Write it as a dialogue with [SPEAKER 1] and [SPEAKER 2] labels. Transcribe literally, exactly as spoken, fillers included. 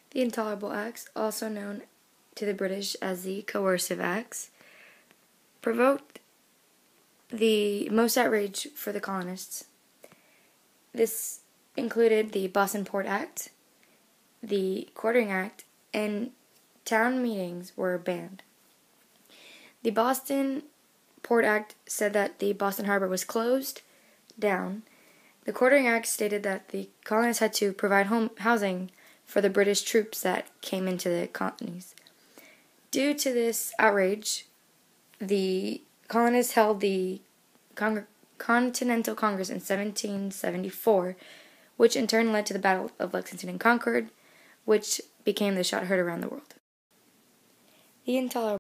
[SPEAKER 1] The Intolerable Acts, also known to the British as the Coercive Acts, provoked the most outrage for the colonists. This included the Boston Port Act, the Quartering Act, and town meetings were banned. The Boston Port Act said that the Boston Harbor was closed down. The Quartering Act stated that the colonists had to provide home housing for the British troops that came into the colonies. Due to this outrage, the colonists held the Cong- Continental Congress in seventeen seventy-four, which in turn led to the Battle of Lexington and Concord, which became the shot heard around the world. The Intolerable